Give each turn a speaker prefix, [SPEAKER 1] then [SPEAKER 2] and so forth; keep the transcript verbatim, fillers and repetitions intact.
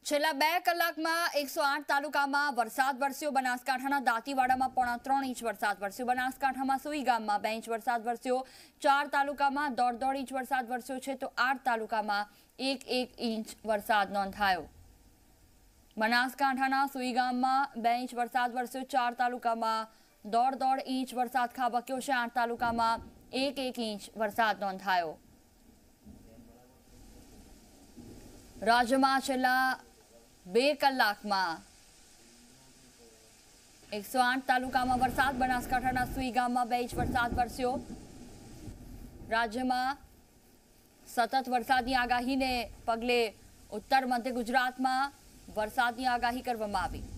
[SPEAKER 1] છેલ્લા બે કલાકમાં એકસો આઠ તાલુકામાં વરસાદ વરસ્યો। બનાસકાંઠાના દાંતીવાડામાં પોણા ત્રણ ઇંચ વરસાદ વરસ્યો। બનાસકાંઠામાં સુઈ ગામમાં બે ઇંચ વરસાદ વરસ્યો। ચાર તાલુકામાં દોઢ દોઢ ઇંચ વરસાદ વરસ્યો છે તો આઠ તાલુકામાં એક એક ઇંચ વરસાદ નોંધાયો। બનાસકાંઠાના સુઈ ગામમાં બે ઇંચ વરસાદ વરસ્યો। ચાર તાલુકામાં દોઢ દોઢ ઇંચ વરસાદ ખાબક્યો છે। આઠ તાલુકામાં એક એક ઇંચ વરસાદ નોંધાયો। રાજ્યમાં છેલ્લા બે કલાકમાં એકસો આઠ તાલુકામાં વરસાદ। બનાસકાંઠાના સુઈ ગામમાં બે ઇંચ વરસાદ વરસ્યો। રાજ્યમાં સતત વરસાદની આગાહીને પગલે ઉત્તર મધ્ય ગુજરાતમાં વરસાદની આગાહી કરવામાં આવી।